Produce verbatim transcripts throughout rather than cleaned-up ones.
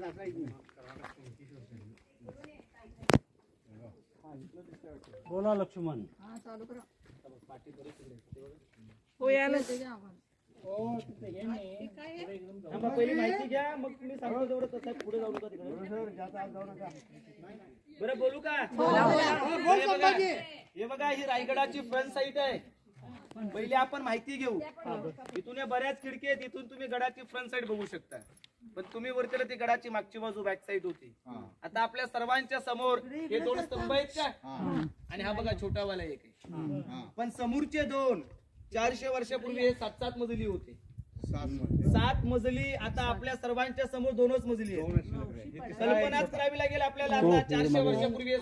बोला लक्ष्मण. हो यायला पहिली माहिती घ्या मग तुम्ही सांगतो तेवढं कसं पुढे जाऊ नका तिकडे. बरं बोलू का? हे बघा ही रायगडाची फ्रंट साईड आहे. पहिले आपण माहिती घेऊ. इथून बऱ्याच खिडकी आहेत. इथून तुम्ही गडाची फ्रंट साईड बघू शकता. पण तुम्ही वरती ती गडाची मागची बाजू बॅक साईड होती. आता आपल्या सर्वांच्या समोर हे दोन स्तंभ आहेत का? आणि हा बघा छोटावाला एक आहे. पण समोरचे दोन चारशे वर्षापूर्वी हे सात सात मजली होते. सात मजली आता आपल्या सर्वांच्या समोर दोनच मजली आहे. कल्पनाच करावी लागेल आपल्याला. आता चारशे वर्षापूर्वी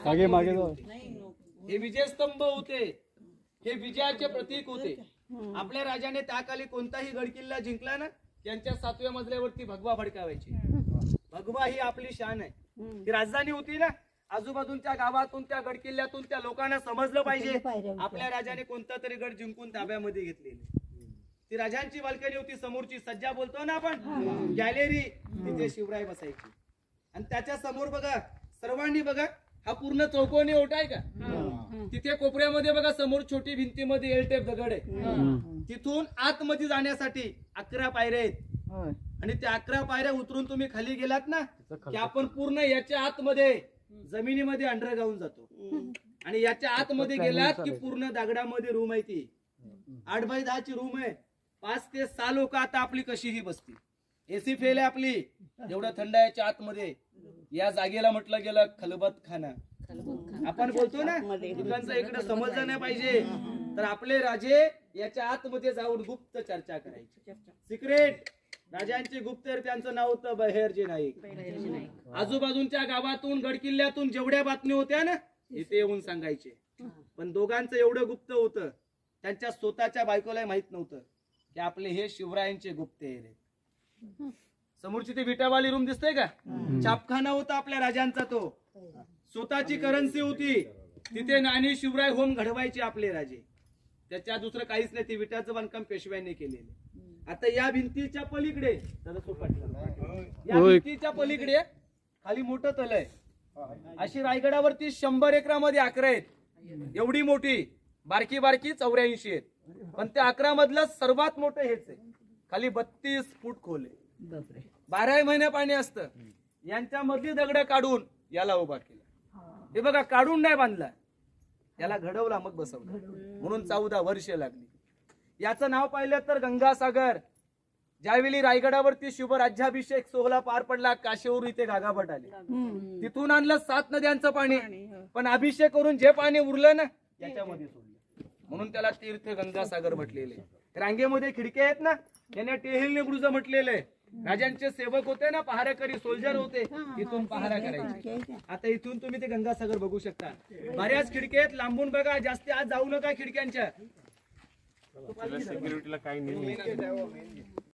हे विजयस्तंभ होते. हे विजयाचे प्रतीक होते. आपल्या राजाने त्या काली कोणताही गड किल्ला जिंकला ना त्यांच्या सातव्या मजल्यावरती भगवा फडकावायची. भगवा ही आपली शान आहे. ही राजधानी होती ना. आजूबाजूच्या गावातून त्या गड किल्ल्यातून त्या लोकांना समजलं पाहिजे आपल्या राजाने कोणता तरी गड जिंकून ताब्यामध्ये घेतलेले. ती राजांची बाल्कनी होती. समोरची सज्जा बोलतो ना आपण गॅलेरी, तिथे शिवराय बसायची. आणि त्याच्या समोर बघा सर्वांनी बघा हा पूर्ण चौकोनी ओटा आहे का? तिथे कोपऱ्यामध्ये बघा समोर छोटी भिंतीमध्ये एल टेप दगड आहे. तिथून आतमध्ये जाण्यासाठी अकरा पायऱ्या आहेत. आणि त्या अकरा पायऱ्या उतरून तुम्ही खाली गेलात ना की आपण पूर्ण याच्या आतमध्ये जमिनीमध्ये अंडरग्राऊंड जातो. आणि याच्या आतमध्ये गेलात की पूर्ण दगडामध्ये रूम आहे. ती आठ बाय दहाची रूम आहे. पाच ते सहा लोक आता आपली कशीही बसतील. एसी फेल आहे आपली. एवढं थंड आहे याच्या आतमध्ये. या जागेला म्हटलं गेलं खलबत खाना. आपण बोलतो ना दुकानचं इकडे समजलं नाही पाहिजे तर आपले राजे याच्या आतमध्ये जाऊन गुप्त चर्चा करायची. सिक्रेट राजांचे गुप्तहेर त्यांचं नाव होतं बहेरजी नाईक. आजूबाजूच्या गावातून गडकिल्ल्यातून जेवढ्या बातम्या होत्या ना इथे येऊन सांगायचे. पण दोघांचं एवढं गुप्त होतं त्यांच्या स्वतःच्या बायकोला माहित नव्हतं की आपले हे शिवरायांचे गुप्तहेर आहेत. समोरची ती विटावाली रूम दिसते का? छापखाना होता आपल्या राजांचा. तो स्वतःची करन्सी होती. तिथे नाणी शिवराय होम घडवायचे आपले राजे. त्याच्या दुसरं काहीच नाही. ती विटाचं बांधकाम पेशव्यांनी केलेले. आता या भिंतीच्या पलीकडे या भिंतीच्या पलीकडे खाली मोठं तल आहे. अशी रायगडावरती शंभर एकरामध्ये अकरा आहेत. एवढी मोठी बारकी बारकी चौऱ्याऐंशी आहेत. पण त्या अकरा मधलं सर्वात मोठं हेच आहे. खाली बत्तीस फूट खोल आहे. बारा महिने पाणी असतं. यांच्या मधली दगड काढून याला उभा केला. हे बघा काढून नाही बांधला. याला घडवला मग बसवला. म्हणून चौदा वर्ष लागली. याचं नाव पाहिलं तर गंगासागर. ज्यावेळी रायगडावरती शुभ राज्याभिषेक सोहळा पार पडला काशीवरून इथे गागाभट आले. तिथून आणलं सात नद्यांचं पाणी. पण अभिषेक करून जे पाणी उरलं ना याच्यामध्ये सोडलं. म्हणून त्याला तीर्थ गंगासागर म्हटलेले. रांगेमध्ये खिडक्या आहेत ना त्याने टेहलने बुरुज म्हटलेले. राजांचे सेवक होते ना पहारेकरी सोल्जर होते. इथून पहारा करायचे. आता इथून तुम्ही ते गंगासागर बघू शकता. बऱ्याच खिडक्या आहेत. लांबून बघा. जास्त आज जाऊ नका खिडक्यांच्या. सिक्युरिटीला काही नाही.